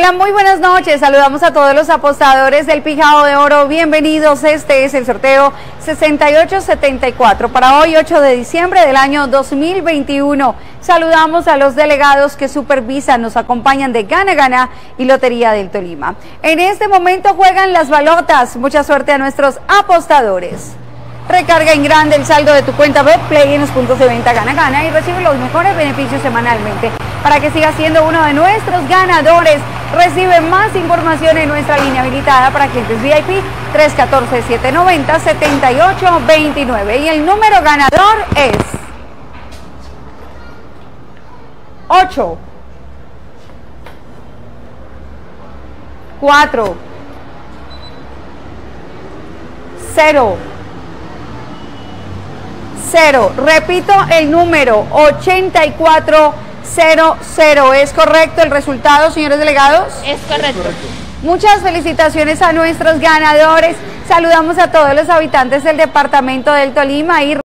Hola, muy buenas noches. Saludamos a todos los apostadores del Pijao de Oro. Bienvenidos. Este es el sorteo 6874 para hoy, 8 de diciembre del año 2021. Saludamos a los delegados que supervisan, nos acompañan de Gana Gana y Lotería del Tolima. En este momento juegan las balotas. Mucha suerte a nuestros apostadores. Recarga en grande el saldo de tu cuenta BetPlay en los puntos de venta Gana Gana y recibe los mejores beneficios semanalmente. Para que sigas siendo uno de nuestros ganadores, recibe más información en nuestra línea habilitada para clientes VIP 314-790-7829. Y el número ganador es 8 4 0 0. Repito el número 8400. ¿Es correcto el resultado, señores delegados? Es correcto. Muchas felicitaciones a nuestros ganadores. Saludamos a todos los habitantes del departamento del Tolima y